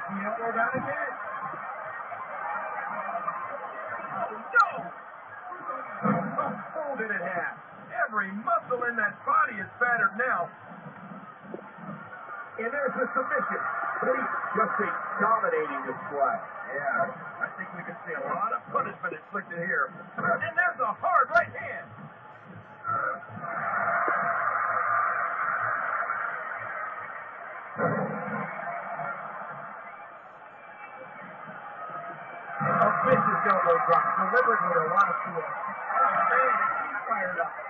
The elbow down again. Oh, no! Folded in half. Every muscle in that body is battered now. And there's the submission. Just a dominating display. Yeah, I think we can see a lot of punishment inflicted here. And there's a hard right hand. A vicious elbow drop, delivered with a lot of force. Oh, man, he's fired up.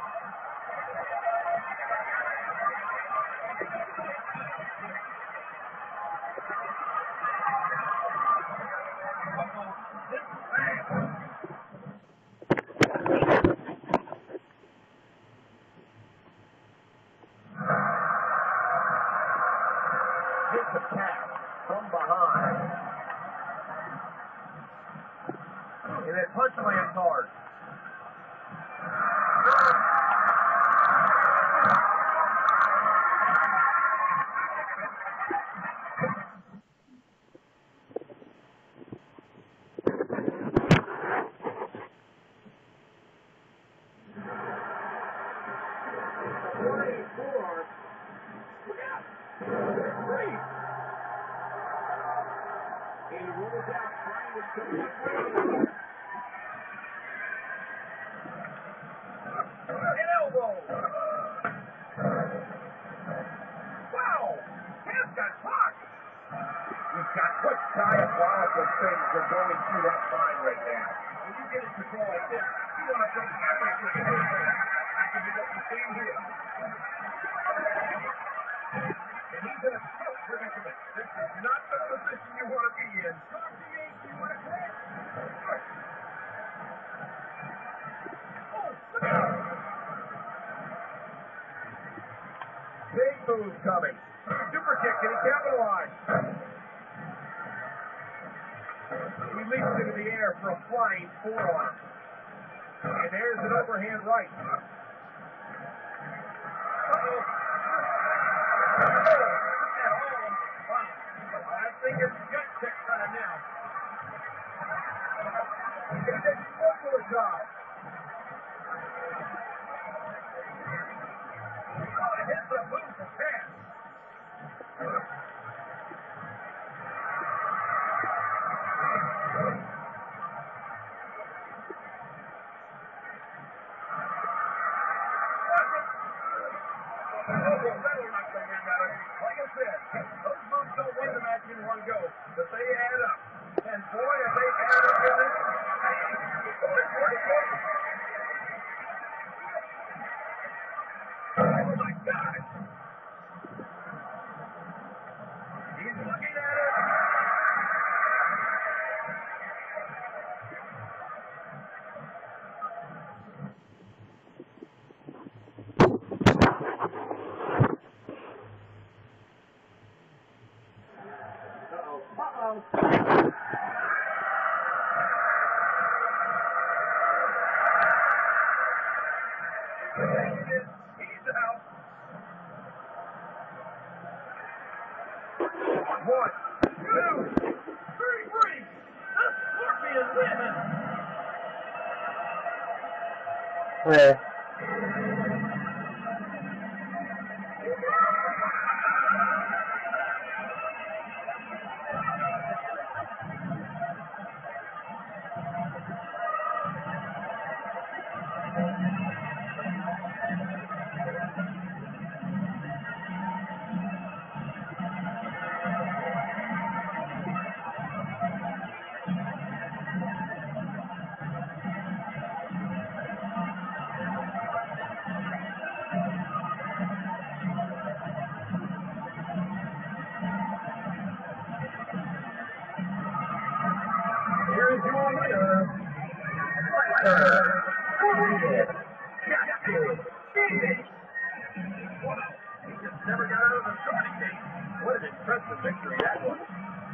Gets a tap from behind. And that punch lands hard. He rolls out trying to come back. An elbow. Wow. Hands got caught. He's got quick time while those things are going through that mind right now. When you get in control like this, you want to take everything. That can be what you see here. And he's in a tough predicament. This is not the position you want to be in. You want to quit? Oh, look out! Big move coming. Super kick. Can he capitalize? He leaps into the air for a flying forearm. And there's an overhand right. Uh-oh. I think it's gut check time now. It's a circular job. Oh, it hits the boot for pass. Like I said, those moves don't win the match in one go, but they add up. And boy, if they add up in this, oh my God! He's looking at it. Uh-oh. He's out. 1, 2, 3, break. The Scorpion wins. Yeah. Here's your winner. Wow, he just never got out of the starting gate. What an impressive victory that was.